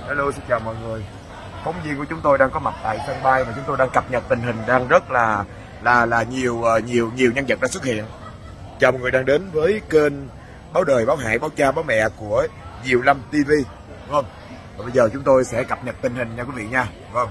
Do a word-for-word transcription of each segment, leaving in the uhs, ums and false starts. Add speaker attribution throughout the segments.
Speaker 1: Hello, xin chào mọi người. Phóng viên của chúng tôi đang có mặt tại sân bay và chúng tôi đang cập nhật tình hình, đang rất là là là nhiều nhiều nhiều nhân vật đã xuất hiện. Chào mọi người đang đến với kênh Báo Đời, Báo Hải, Báo Cha, Báo Mẹ của Diệu Lâm ti vi. Vâng. Và bây giờ chúng tôi sẽ cập nhật tình hình nha quý vị nha. Vâng.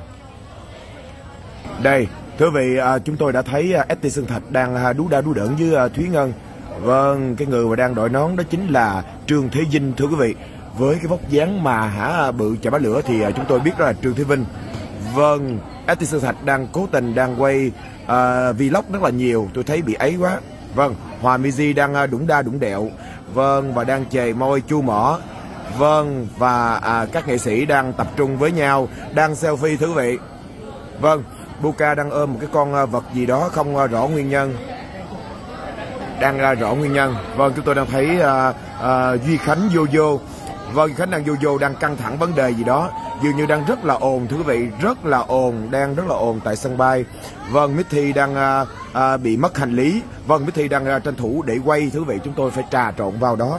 Speaker 1: Đây, thưa quý vị, chúng tôi đã thấy ét tê Sơn Thạch đang đú đa đú đỡn với Thúy Ngân. Vâng, cái người mà đang đội nón đó chính là Trương Thế Vinh thưa quý vị. Với cái vóc dáng mà hả bự chà bá lửa thì chúng tôi biết đó là Trương Thế Vinh. Vâng, ét tê Sơn Thạch đang cố tình đang quay uh, vlog rất là nhiều, tôi thấy bị ấy quá. Vâng, Hòa Miji đang đủng đa đủng đẹo. Vâng, và đang chề môi chu mỏ. Vâng, và à, các nghệ sĩ đang tập trung với nhau, đang selfie thưa quý vị. Vâng, Buka đang ôm một cái con vật gì đó không rõ nguyên nhân. Đang ra rõ nguyên nhân. Vâng, chúng tôi đang thấy uh, uh, Duy Khánh Jojo. Vâng, Duy Khánh đang Jojo đang căng thẳng vấn đề gì đó, dường như đang rất là ồn thưa quý vị, rất là ồn, đang rất là ồn tại sân bay. Vâng, Mithy đang uh, uh, bị mất hành lý. Vâng, Mithy đang uh, tranh thủ để quay thưa quý vị, chúng tôi phải trà trộn vào đó.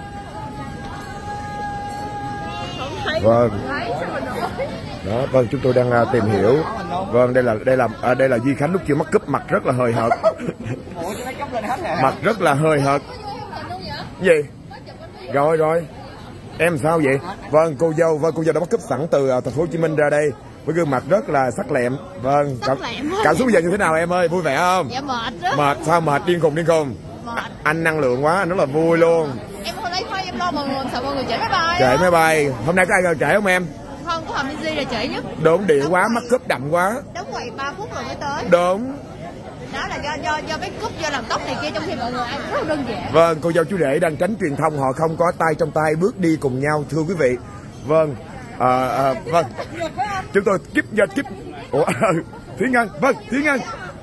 Speaker 1: Vâng. Đó, vâng, chúng tôi đang uh, tìm hiểu. Vâng, đây là đây là à, đây là Duy Khánh lúc chưa mắc cúp, mặt rất là hời hợt. Mặt rất là hời hợt. Gì? Rồi rồi. Em sao vậy? Vâng, cô dâu, vâng cô dâu đã bắt cúp sẵn từ uh, thành phố Hồ Chí Minh ra đây với gương mặt rất là sắc lẹm. Vâng, cảm, cảm xúc bây giờ như thế nào em ơi? Vui vẻ không?
Speaker 2: Dạ mệt đó.
Speaker 1: Mệt sao mệt điên khùng điên khùng?
Speaker 2: Mệt.
Speaker 1: Anh năng lượng quá, anh rất là vui luôn.
Speaker 2: Em không lấy khoai, em lo mọi người, sợ mọi người trễ máy bay.
Speaker 1: Trễ máy bay. Hôm nay có ai trễ không em?
Speaker 2: Không, có Hòa Miji là trễ nhất.
Speaker 1: Đúng, điệu quá, mắc cúp đậm quá.
Speaker 2: Đóng quầy ba phút rồi mới tới.
Speaker 1: Đúng.
Speaker 2: Đó là do do do make up, do làm tóc này kia, trong khi mọi người ăn rất là đơn giản.
Speaker 1: Vâng, cô dâu chú rể đang tránh truyền thông, họ không có tay trong tay bước đi cùng nhau thưa quý vị. Vâng, à, à, vâng, chúng tôi kíp do kíp. Ủa, Thúy Ngân, vâng, Thúy Ngân.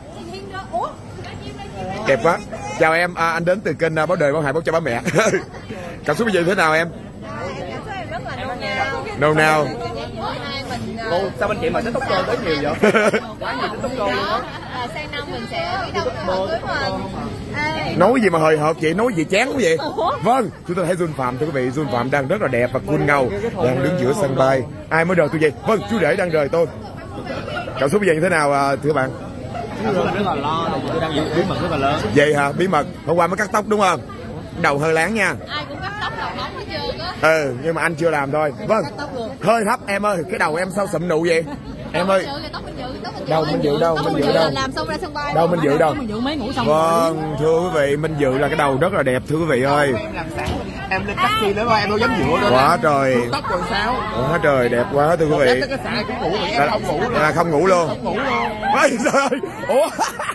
Speaker 1: Đẹp quá. Chào em, à, anh đến từ kênh Báo Đời, Báo Hải, Báo Cha, Báo Mẹ. Cảm xúc bây giờ thế nào em?
Speaker 2: Rất là nôn nao.
Speaker 1: Nôn nao.
Speaker 3: Cô, sao anh chị mà TikTok cô tới nhiều vậy? Quá nhiều TikTok cô luôn á.
Speaker 2: Sang năm mình sẽ đi đâu cũng mình.
Speaker 1: Nói gì mà hời hợt vậy, nói gì chán quá vậy? Vâng, chúng tôi thấy Jun Phạm thưa quý vị, Jun Phạm đang rất là đẹp và cool ngầu, đang đứng giữa sân bay. Ai mới rời tôi vậy? Vâng, chú rể đang rời tôi. Cảm xúc bây giờ như thế nào thưa bạn?
Speaker 3: Rất là lo, tôi đang giữ bí mật rất là lớn.
Speaker 1: Vậy hả? Bí mật. Hôm qua mới cắt tóc đúng không? Đầu hơi láng nha.
Speaker 2: Ai cũng cắt tóc đầu nóng hết trơn á.
Speaker 1: Ừ, nhưng mà anh chưa làm thôi. Vâng. Hơi thấp em ơi, cái đầu em sao sụm nụ vậy? Em ơi. Đâu Minh Dự đâu, Minh Dự đâu.
Speaker 2: Làm xong ra sân bay.
Speaker 1: Đâu Minh Dự đâu.
Speaker 3: Minh Dự mới ngủ xong.
Speaker 1: Vâng, thưa quý vị, Minh Dự là cái đầu rất là đẹp thưa quý vị ơi.
Speaker 3: Em làm sẵn, em lên taxi nữa mà em đâu dám dựa đâu.
Speaker 1: Quá trời.
Speaker 3: Tóc còn sao?
Speaker 1: Quá trời đẹp quá thưa quý vị.
Speaker 3: Cái xài cũng ngủ rồi, em không ngủ luôn.
Speaker 1: À, không ngủ luôn.
Speaker 3: Không ngủ luôn.
Speaker 1: Ôi trời ơi. Ủa.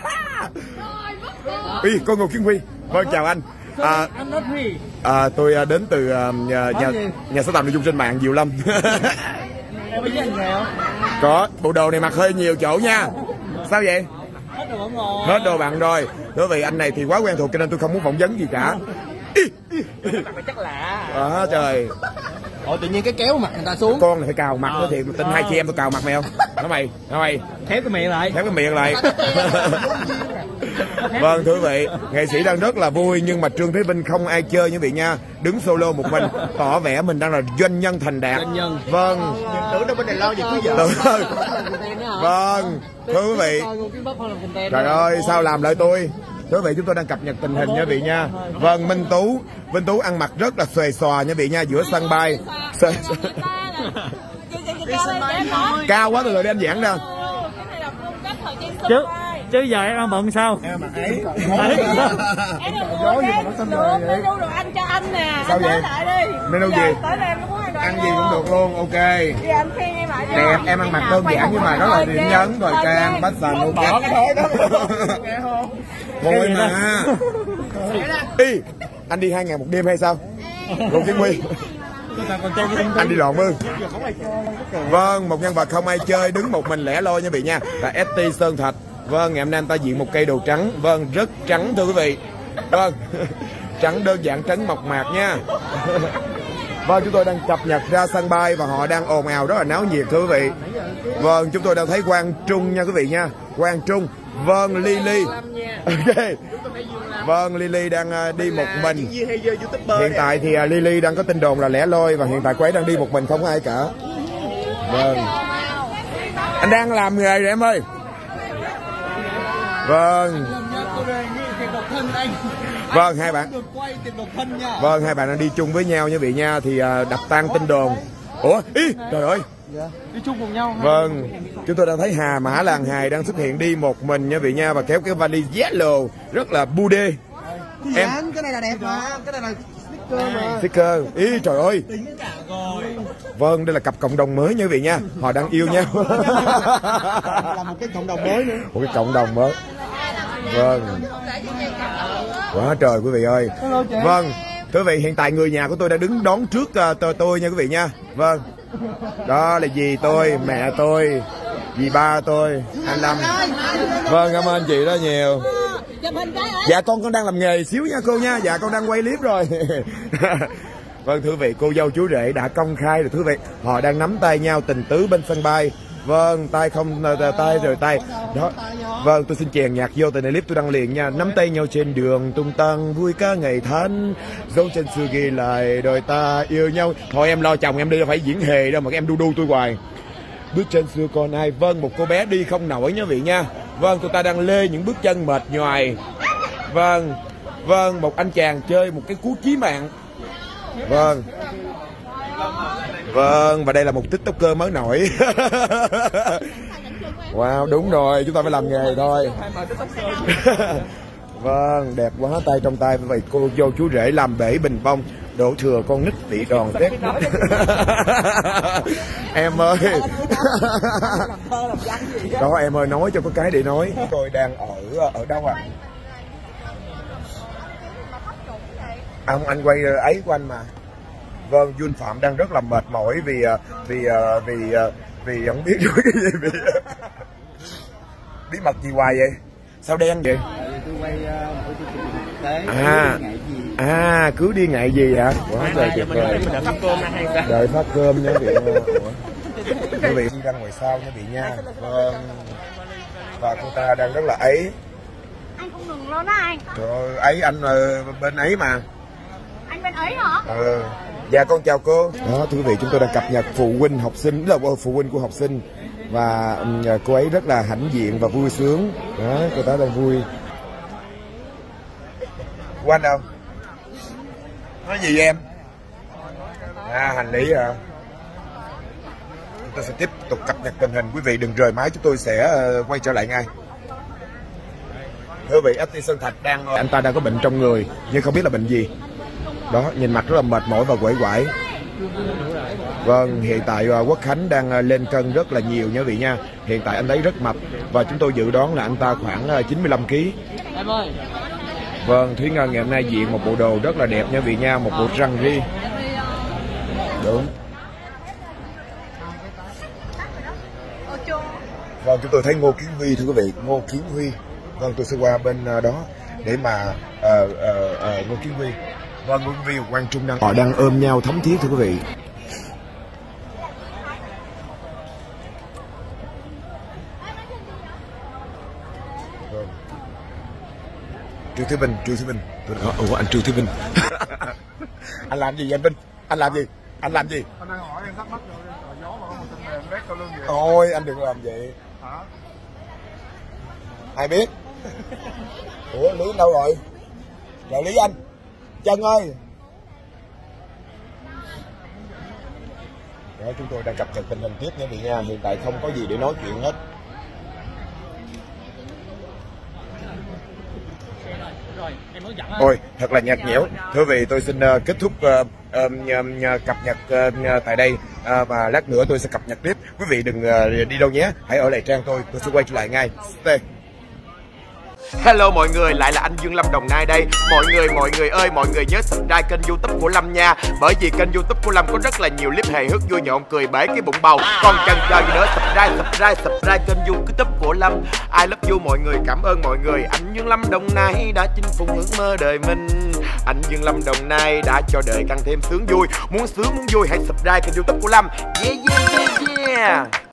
Speaker 1: Uy, con Ngô Kiến Huy. Vâng, chào anh. À, à, tôi đến từ uh, nhà, nhà, nhà sáng tạo nội dung trên mạng Diệu Lâm.
Speaker 3: Em biết anh nghèo.
Speaker 1: Có, bộ đồ này mặc hơi nhiều chỗ nha. Sao vậy?
Speaker 3: Hết đồ bận rồi.
Speaker 1: Hết đồ bận rồi. Đối với anh này thì quá quen thuộc cho nên tôi không muốn phỏng vấn gì cả.
Speaker 3: Chắc lạ.
Speaker 1: À, trời.
Speaker 3: Ồ, tự nhiên cái kéo mặt người ta xuống.
Speaker 1: Con này phải cào mặt nữa thiệt, tin hai chị em tôi cào mặt mày không? Nói mày, nói mày.
Speaker 3: Khép cái miệng lại.
Speaker 1: Khép cái miệng lại. Vâng, thưa quý vị, nghệ sĩ đang rất là vui nhưng mà Trương Thế Vinh không ai chơi như vị nha, đứng solo một mình, tỏ vẻ mình đang là doanh nhân thành đạt.
Speaker 3: Doanh nhân.
Speaker 1: Vâng.
Speaker 3: Tưởng đâu bên này lo gì cứ giờ.
Speaker 1: Vâng, thưa quý vị. Trời ơi, sao làm lại tôi? Thưa quý vị, chúng tôi đang cập nhật tình hình nha vị nha. Vâng, Minh Tú, Minh Tú ăn mặc rất là xuề xòa nha vị nha, giữa sân bay. Cao quá rồi, để anh giảng ra.
Speaker 3: Chứ chứ giờ em đang bận sao?
Speaker 1: Em mà ấy.
Speaker 2: Em nói gì mà nó xinh rồi vậy? Menu đồ ăn cho anh nè.
Speaker 1: Sao vậy? Menu gì?
Speaker 2: Tới đây em có ăn đồ
Speaker 1: ăn gì cũng được luôn, ok.
Speaker 2: Thì anh khen em lại.
Speaker 1: Đẹp, em ăn mặc đơn giản nhưng mà rất là điểm nhấn, thời trang, bách sành, ok. Bỏ cái thôi đó. Thôi mà. Ý, anh đi hai ngày một đêm hay sao? Ngô Kiến Huy. Anh đi lộn Mương. Vâng, một nhân vật không ai chơi, đứng một mình lẻ loi nha vị nha, là ét tê Sơn Thạch. Vâng, ngày hôm nay anh ta diện một cây đồ trắng. Vâng, rất trắng thưa quý vị. Vâng, trắng đơn giản, trắng mộc mạc nha. Vâng, chúng tôi đang cập nhật ra sân bay và họ đang ồn ào rất là náo nhiệt thưa quý vị. Vâng, chúng tôi đang thấy Quang Trung nha quý vị nha. Quang Trung. Vâng, Lily. Ok. Vâng, Lily đang uh, đi một mình. Hiện tại thì uh, Lily đang có tin đồn là lẻ loi và hiện tại cô ấy đang đi một mình không có ai cả. Vâng. Anh đang làm nghề rồi em ơi. Vâng. Vâng, hai bạn. Vâng, hai bạn đang đi chung với nhau nha vị nha. Thì uh, đập tan tin đồn. Ủa, ý, trời ơi.
Speaker 3: Đi chung cùng nhau.
Speaker 1: Vâng, chúng tôi đang thấy Hà Mã Làng Hài đang xuất hiện đi một mình nha vị nha. Và kéo cái vali yellow rất là bu đê.
Speaker 3: Em, cái này là đẹp mà, cái này là sticker mà.
Speaker 1: Sticker, ý trời ơi.
Speaker 3: Tính cả rồi.
Speaker 1: Vâng, đây là cặp cộng đồng mới nha vị nha. Họ đang yêu nhau.
Speaker 3: Là một cái cộng đồng mới nữa.
Speaker 1: Một cái cộng đồng mới. Vâng. Quá trời quý vị ơi. Vâng, quý vị hiện tại người nhà của tôi đã đứng đón trước uh, tôi, tôi nha quý vị nha. Vâng. Đó là dì tôi, mẹ tôi, dì ba tôi, anh Lâm. Vâng, cảm ơn chị đó nhiều. Dạ con con đang làm nghề xíu nha cô nha. Dạ con đang quay clip rồi. Vâng thưa quý vị, cô dâu chú rể đã công khai rồi thưa quý vị. Họ đang nắm tay nhau tình tứ bên sân bay. Vâng, tay không tay rồi tay. Đó. Vâng, tôi xin chèn nhạc vô tại này clip tôi đăng liền nha. Nắm tay nhau trên đường tung tăng vui ca ngày thanh. Dấu chân xưa ghi lại đôi ta yêu nhau. Thôi em lo chồng em đi, đâu phải diễn hề đâu mà em đu đu tôi hoài. Bước chân xưa còn ai. Vâng, một cô bé đi không nổi nha vị nha. Vâng, tụi ta đang lê những bước chân mệt nhoài. Vâng, vâng, một anh chàng chơi một cái cú chí mạng. Vâng. Vâng, và đây là một tiktoker mới nổi. Wow, đúng rồi, chúng ta phải làm nghề thôi. Vâng, đẹp quá, tay trong tay. Vậy cô dâu chú rể làm bể bình bông, đổ thừa con nít vị đòn tét. Em ơi. Đó em ơi, nói cho có cái để nói. Tôi đang ở ở đâu ạ? À? Ông anh quay ấy của anh mà. Vâng, Jun Phạm đang rất là mệt mỏi vì vì vì vì không biết nói cái gì, vì bí mật gì hoài vậy? Sao đen vậy?
Speaker 3: Tôi quay một cái chương trình thực tế.
Speaker 1: À, à cứ đi ngày gì hả? Quá trời tuyệt vời. Đợi phát cơm nha vị. Quý vị đi ra ngoài sau nha vị nha. Vâng. Và cô ta đang rất là ấy.
Speaker 2: Anh không ngừng luôn á anh.
Speaker 1: Trời ơi, ấy anh bên ấy mà.
Speaker 2: Anh bên ấy hả?
Speaker 1: Ừ. Dạ con chào cô. Đó thưa quý vị, chúng tôi đang cập nhật phụ huynh học sinh, là phụ huynh của học sinh. Và um, cô ấy rất là hãnh diện và vui sướng. Đó, cô ta đang vui. Của anh đâu? Nói gì vậy em? À, hành lý à. Chúng tôi sẽ tiếp tục cập nhật tình hình. Quý vị đừng rời máy, chúng tôi sẽ uh, quay trở lại ngay. Thưa quý vị, ép tê Sơn Thạch đang... Anh ta đang có bệnh trong người, nhưng không biết là bệnh gì. Đó, nhìn mặt rất là mệt mỏi và quể quải. Vâng, hiện tại uh, Quốc Khánh đang uh, lên cân rất là nhiều nha vị nha. Hiện tại anh ấy rất mập và chúng tôi dự đoán là anh ta khoảng uh, chín mươi lăm ki lô gam. Em ơi. Vâng, Thúy Ngân ngày hôm nay diện một bộ đồ rất là đẹp nha vị nha, một bộ răng ri. Đúng. Vâng, chúng tôi thấy Ngô Kiến Huy thưa quý vị, Ngô Kiến Huy. Vâng, tôi sẽ qua bên uh, đó để mà uh, uh, uh, Ngô Kiến Huy. Vâng, Ngô Kiến Huy và Quang Trung đang họ đang ôm nhau thấm thiết thưa quý vị. Vâng. Trương Thế Vinh, Trương Thế Vinh. Ủa anh Trương Thế Vinh. Anh làm gì vậy anh Vinh? Anh làm gì? Anh làm gì?
Speaker 4: Anh đang hỏi em thắc mắc rồi, gió mà có một tin đèn rét sau lưng vậy.
Speaker 1: Ôi anh đừng làm vậy.
Speaker 4: Hả?
Speaker 1: Ai biết? Ủa Lý đâu rồi? Trợ lý anh. Trân ơi. Đó, chúng tôi đang cập nhật tình hình tiếp nha vị nha. Hiện tại không có gì để nói chuyện hết. Ôi, thật là nhạt nhẽo. Thưa vị, tôi xin uh, kết thúc uh, uh, cập nhật uh, tại đây uh, và lát nữa tôi sẽ cập nhật tiếp. Quý vị đừng uh, đi đâu nhé, hãy ở lại trang tôi, tôi sẽ quay trở lại ngay. Stay. Hello mọi người, lại là anh Dương Lâm Đồng Nai đây. Mọi người, mọi người ơi, mọi người nhớ subscribe kênh YouTube của Lâm nha. Bởi vì kênh YouTube của Lâm có rất là nhiều clip hài hước vui nhộn cười bể cái bụng bầu. Còn chần chờ gì nữa, subscribe, subscribe, subscribe kênh YouTube của Lâm. I love you mọi người, cảm ơn mọi người. Anh Dương Lâm Đồng Nai đã chinh phục ước mơ đời mình. Anh Dương Lâm Đồng Nai đã cho đời càng thêm sướng vui. Muốn sướng muốn vui hãy subscribe kênh YouTube của Lâm. Yeah yeah yeah yeah.